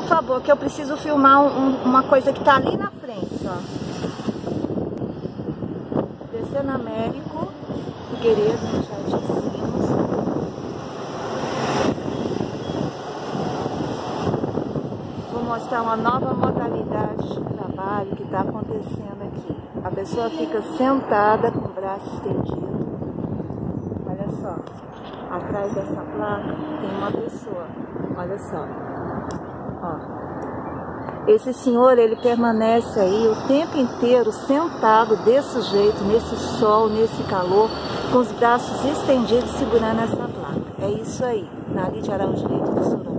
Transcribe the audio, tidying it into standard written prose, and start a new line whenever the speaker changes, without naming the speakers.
favor, que eu preciso filmar uma coisa que tá ali na frente, ó. Descendo Américo, Figueiredo, no Jardim Sinos. Vou mostrar uma nova modalidade de trabalho que está acontecendo aqui. A pessoa fica sentada com o braço estendido. Olha só, atrás dessa placa tem uma pessoa. Olha só. Ó. Esse senhor, ele permanece aí o tempo inteiro sentado desse jeito, nesse sol, nesse calor, com os braços estendidos segurando essa placa. É isso aí, na Lídia Araújo Leite do Sorocaba.